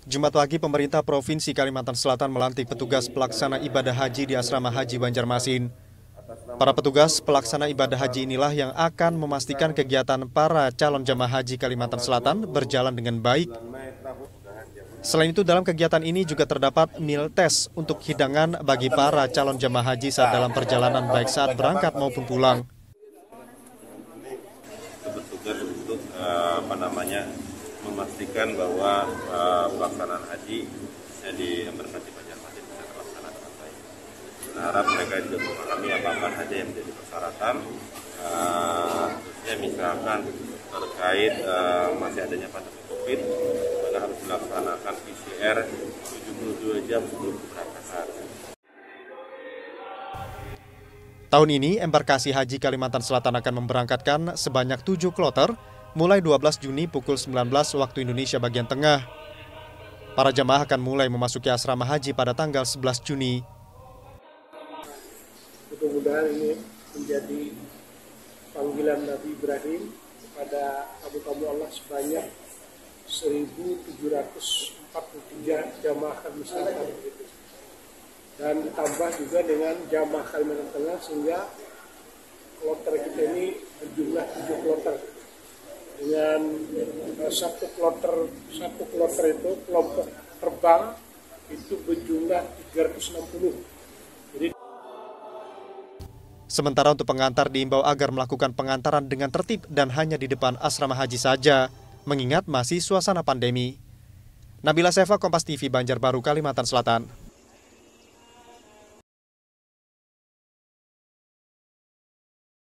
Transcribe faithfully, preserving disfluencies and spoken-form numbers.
Jumat pagi, pemerintah Provinsi Kalimantan Selatan melantik petugas pelaksana ibadah haji di Asrama Haji Banjarmasin. Para petugas pelaksana ibadah haji inilah yang akan memastikan kegiatan para calon jemaah haji Kalimantan Selatan berjalan dengan baik. Selain itu, dalam kegiatan ini juga terdapat meal test untuk hidangan bagi para calon jemaah haji saat dalam perjalanan, baik saat berangkat maupun pulang. Bertugas untuk uh, apa namanya memastikan bahwa uh, pelaksanaan haji di embarkasi Banjarmasin bisa terlaksana dengan baik. Kita harap mereka juga memahami apa-apa saja yang menjadi persyaratan, uh, khususnya misalkan terkait uh, masih adanya pandemi COVID, maka harus dilaksanakan P C R tujuh puluh dua jam sebelum keberangkatan. Tahun ini, embarkasi haji Kalimantan Selatan akan memberangkatkan sebanyak tujuh kloter, mulai dua belas Juni pukul sembilan belas waktu Indonesia bagian tengah. Para jemaah akan mulai memasuki asrama haji pada tanggal sebelas Juni. Mudah-mudahan ini menjadi panggilan Nabi Ibrahim kepada tamu-tamu Allah sebanyak seribu tujuh ratus empat puluh tiga jamaah Kalimantan, dan ditambah juga dengan jamaah Kalimantan Tengah, sehingga kloter kita ini berjumlah tujuh kloter. Dengan satu kloter satu kloter itu kelompok terbang itu berjumlah tiga ratus enam puluh. Jadi Sementara untuk pengantar diimbau agar melakukan pengantaran dengan tertib dan hanya di depan asrama haji saja, mengingat masih suasana pandemi. Nabila Seva, Kompas T V, Banjarbaru, Kalimantan Selatan.